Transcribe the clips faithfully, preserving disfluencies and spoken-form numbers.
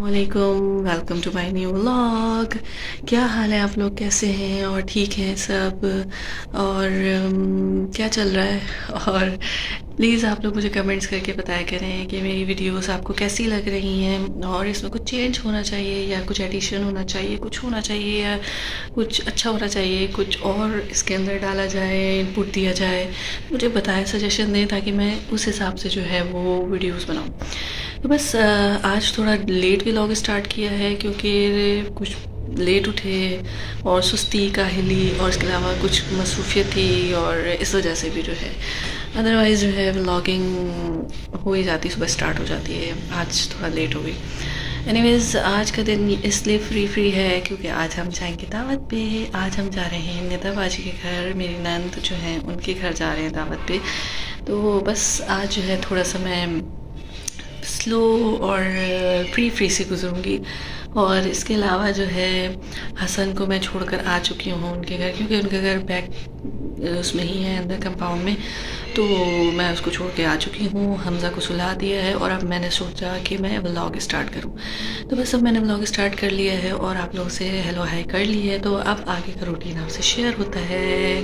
वालेकुम, welcome to my new vlog. क्या हाल है आप लोग, कैसे हैं और ठीक हैं सब? और um, क्या चल रहा है? और प्लीज़ आप लोग मुझे कमेंट्स करके बताया करें कि मेरी वीडियोस आपको कैसी लग रही हैं और इसमें कुछ चेंज होना चाहिए या कुछ एडिशन होना चाहिए, कुछ होना चाहिए या कुछ अच्छा होना चाहिए, कुछ और इसके अंदर डाला जाए, इनपुट दिया जाए। मुझे बताएं, सजेशन दें ताकि मैं उस हिसाब से जो है वो वीडियोस बनाऊं। तो बस आज थोड़ा लेट व्लॉग स्टार्ट किया है क्योंकि कुछ लेट उठे और सुस्ती काहली और इसके अलावा कुछ मसरूफियत थी और इस वजह से भी जो है अदरवाइज़ जो है व्लॉगिंग हो ही जाती, सुबह स्टार्ट हो जाती है। आज थोड़ा लेट हो गई। एनीवेज़ आज का दिन इसलिए फ्री फ्री है क्योंकि आज हम जाएंगे दावत पे। आज हम जा रहे हैं निदा बाजी के घर, मेरी नंद जो हैं उनके घर जा रहे हैं दावत पे। तो बस आज जो है थोड़ा सा मैं स्लो और फ्री फ्री से गुजरूँगी। और इसके अलावा जो है हसन को मैं छोड़कर आ चुकी हूँ उनके घर, क्योंकि उनका घर बैक उसमें ही है, अंदर कंपाउंड में। तो मैं उसको छोड़ के आ चुकी हूँ, हमज़ा को सुला दिया है और अब मैंने सोचा कि मैं व्लॉग स्टार्ट करूँ। तो बस अब मैंने व्लॉग स्टार्ट कर लिया है और आप लोगों से हेलो हाय कर ली है। तो अब आगे का रूटीन आपसे शेयर होता है।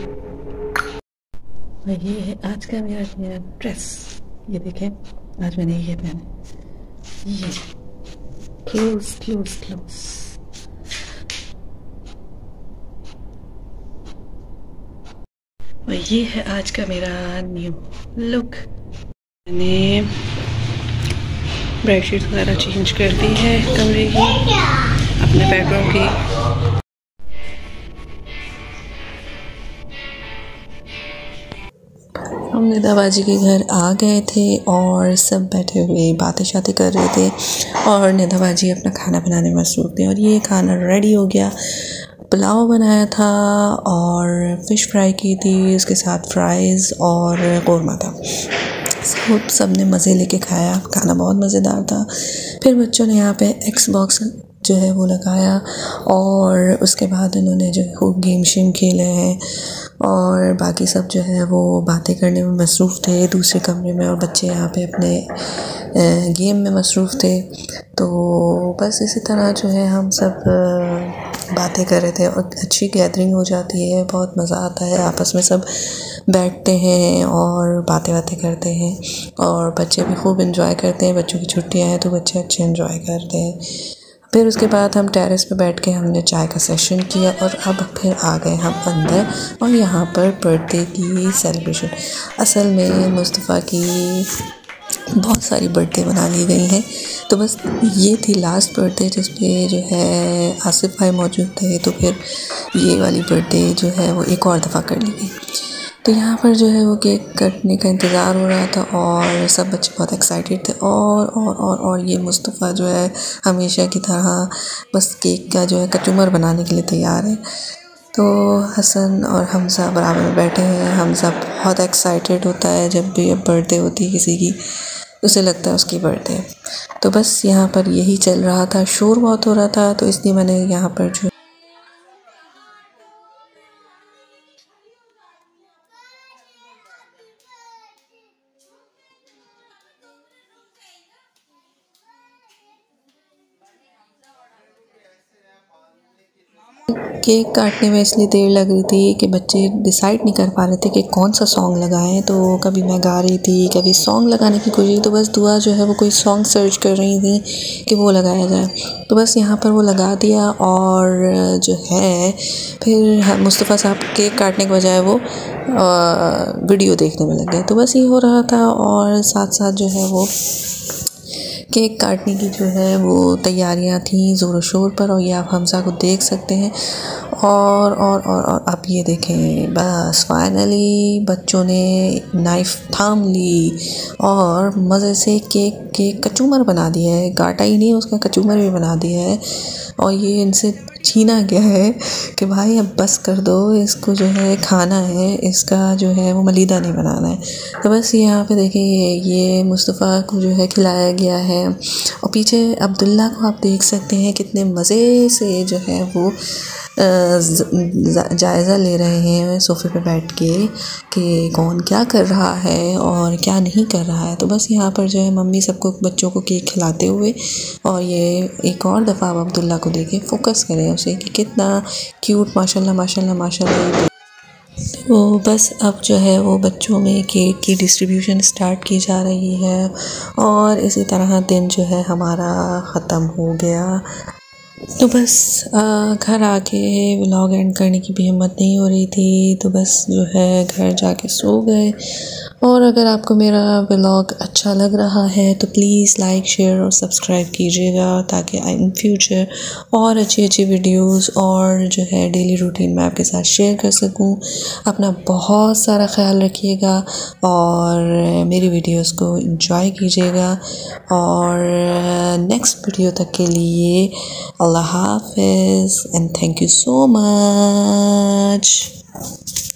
ये है आज का मेरा नया ड्रेस, ये देखें आज मैंने ये पहना, ये क्लोज क्लोज क्लोज। और ये है आज का मेरा न्यू लुक। मैंने बेडशीट वगैरह चेंज कर दी है कमरे की, अपने बेडरूम की। हम निदा बाजी के घर आ गए थे और सब बैठे हुए बातें शातें कर रहे थे और निदा बाजी अपना खाना बनाने में मसरूफ़ थे। और ये खाना रेडी हो गया। पुलाव बनाया था और फ़िश फ्राई की थी, उसके साथ फ्राइज़ और कौरमा था। सब सब ने मज़े लेके खाया, खाना बहुत मज़ेदार था। फिर बच्चों ने यहाँ पे एक्स बॉक्स जो है वो लगाया और उसके बाद उन्होंने जो है खूब गेम शेम खेले हैं और बाकी सब जो है वो बातें करने में मसरूफ़ थे दूसरे कमरे में, और बच्चे यहाँ पे अपने गेम में मसरूफ़ थे। तो बस इसी तरह जो है हम सब बातें कर रहे थे और अच्छी गैदरिंग हो जाती है, बहुत मज़ा आता है। आपस में सब बैठते हैं और बातें बातें करते हैं और बच्चे भी खूब एंजॉय करते हैं। बच्चों की छुट्टियां हैं तो बच्चे अच्छे एंजॉय करते हैं। फिर उसके बाद हम टेरेस पे बैठ के हमने चाय का सेशन किया और अब फिर आ गए हम अंदर और यहाँ पर बर्थडे की सेलिब्रेशन। असल में मुस्तफ़ा की बहुत सारी बर्थडे बना ली गई हैं, तो बस ये थी लास्ट बर्थडे जिस पे जो है आसिफ भाई मौजूद थे। तो फिर ये वाली बर्थडे जो है वो एक और दफ़ा कर ली गई। तो यहाँ पर जो है वो केक कटने का इंतज़ार हो रहा था और सब बच्चे बहुत एक्साइटेड थे। और और और और ये मुस्तफ़ा जो है हमेशा की तरह बस केक का जो है कचूमर बनाने के लिए तैयार है। तो हसन और हमज़ा बराबर में बैठे हैं। हमज़ा बहुत एक्साइटेड होता है जब भी बर्थडे होती है किसी की, उसे लगता है उसकी बर्थडे। तो बस यहाँ पर यही चल रहा था, शोर बहुत हो रहा था, तो इसलिए मैंने यहाँ पर जो केक काटने में इसलिए देर लग रही थी कि बच्चे डिसाइड नहीं कर पा रहे थे कि कौन सा सॉन्ग लगाएं। तो कभी मैं गा रही थी, कभी सॉन्ग लगाने की कोशिश, तो बस दुआ जो है वो कोई सॉन्ग सर्च कर रही थी कि वो लगाया जाए। तो बस यहाँ पर वो लगा दिया और जो है फिर मुस्तफ़ा साहब केक काटने के बजाय वो वीडियो देखने में लग गए। तो बस ये हो रहा था और साथ साथ जो है वो केक काटने की जो है वो तैयारियां थी ज़ोर शोर पर। और ये आप हमज़ा को देख सकते हैं। और और और और आप ये देखें, बस फाइनली बच्चों ने नाइफ़ थाम ली और मज़े से केक के कचूमर बना दिया है। काटा ही नहीं, उसका कचूमर भी बना दिया है। और ये इनसे छीना गया है कि भाई अब बस कर दो, इसको जो है खाना है, इसका जो है वो मलीदा नहीं बनाना है। तो बस यहाँ पे देखिए ये मुस्तफ़ा को जो है खिलाया गया है और पीछे अब्दुल्ला को आप देख सकते हैं कितने मज़े से जो है वो जायज़ा ले रहे हैं सोफ़े पे बैठ के कि कौन क्या कर रहा है और क्या नहीं कर रहा है। तो बस यहाँ पर जो है मम्मी सबको बच्चों को केक खिलाते हुए, और ये एक और दफ़ा अब अब्दुल्ला को देखे फ़ोकस करें उसे कि कितना क्यूट माशाल्लाह माशाल्लाह माशाल्लाह। तो बस अब जो है वो बच्चों में केक की डिस्ट्रीब्यूशन स्टार्ट की जा रही है और इसी तरह दिन जो है हमारा ख़त्म हो गया। तो बस घर आके व्लॉग एंड करने की भी हिम्मत नहीं हो रही थी, तो बस जो है घर जाके सो गए। और अगर आपको मेरा व्लॉग अच्छा लग रहा है तो प्लीज़ लाइक शेयर और सब्सक्राइब कीजिएगा, ताकि इन फ्यूचर और अच्छी अच्छी वीडियोस और जो है डेली रूटीन मैं आपके साथ शेयर कर सकूं। अपना बहुत सारा ख्याल रखिएगा और मेरी वीडियोस को एंजॉय कीजिएगा। और नेक्स्ट वीडियो तक के लिए अल्लाह हाफ़िज़ and thank you so much.